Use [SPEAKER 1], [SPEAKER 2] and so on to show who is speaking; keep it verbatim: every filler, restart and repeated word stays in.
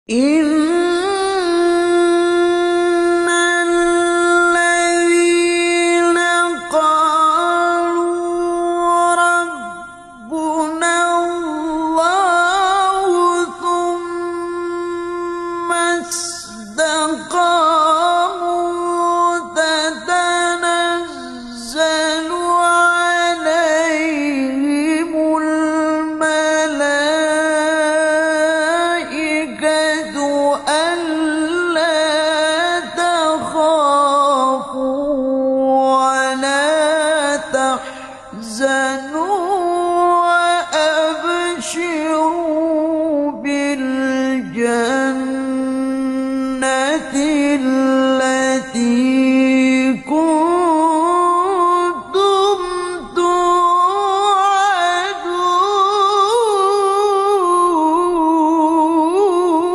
[SPEAKER 1] إِنَّ الَّذِينَ قَالُوا رَبُّنَا اللَّهُ ثُمَّ اسْتَقَامُوا تَتَنَزَّلُ عَلَيْهِمُ الْمَلَائِكَةُ أَلَّا تَخَافُوا وَلَا تَحْزَنُوا وَأَبْشِرُوا بِالْجَنَّةِ